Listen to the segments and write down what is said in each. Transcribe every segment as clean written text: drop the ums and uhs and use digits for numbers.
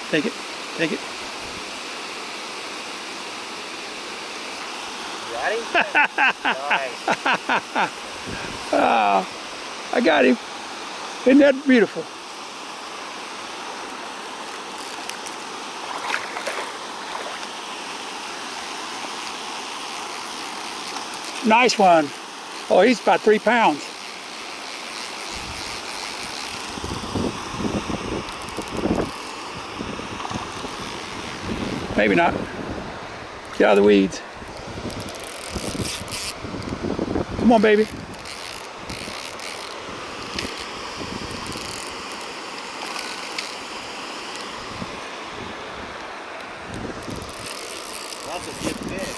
Take it. Take it. Got him? Nice. I got him. Isn't that beautiful? Nice one. Oh, he's about 3 pounds. Maybe not. Get out of the weeds. Come on, baby. That's a good fish.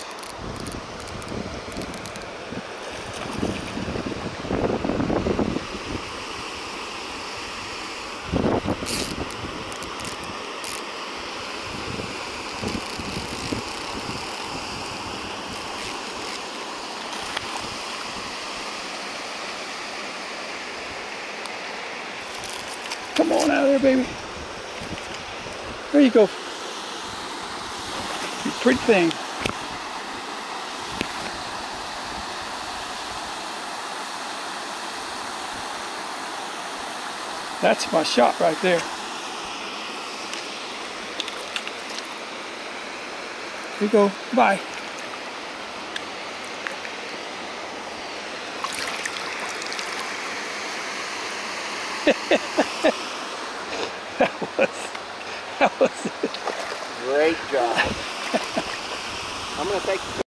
Come on out of there, baby. There you go. You pretty thing. That's my shot right there. Here you go. Bye. that was it. Great job. I'm going to take